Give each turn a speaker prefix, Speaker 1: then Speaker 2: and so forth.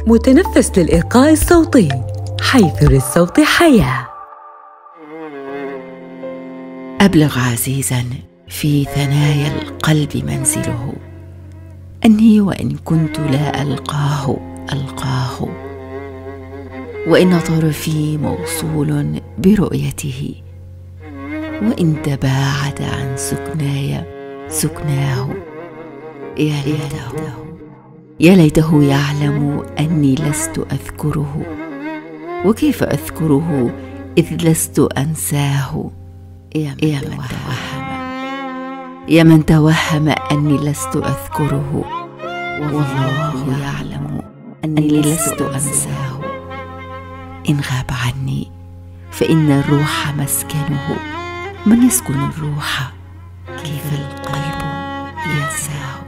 Speaker 1: متنفس للإلقاء الصوتي، حيث للصوت حياة.
Speaker 2: أبلغ عزيزاً في ثنايا القلب منزله، أني وإن كنت لا ألقاه ألقاه، وإن طرفي موصول برؤيته، وإن تباعد عن سكناي سكناه. يا ليته يعلم أني لست أذكره، وكيف أذكره إذ لست أنساه. يا من توهم أني لست أذكره، والله يعلم أني لست أنساه. إن غاب عني فإن الروح مسكنه، من يسكن الروح كيف القلب ينساه.